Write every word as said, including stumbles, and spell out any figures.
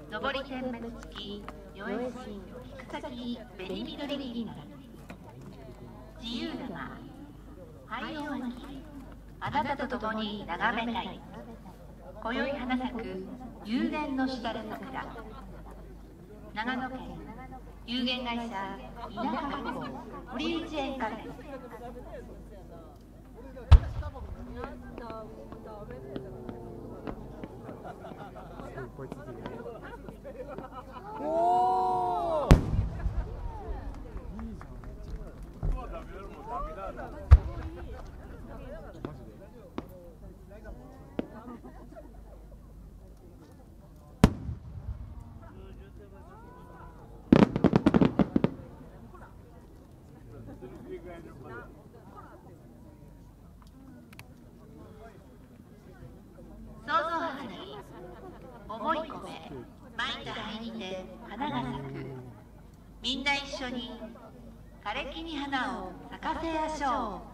上り点滅付きよえし引く先紅緑銀座自由玉廃音巻きあなたと共に眺めたい今宵花咲く幽玄のしだれ桜長野県有限会社稲葉港堀内園からです。 おー！ 想像花に思い込めまいた灰にて花が咲くみんな一緒に枯れ木に花を咲かせやしょう。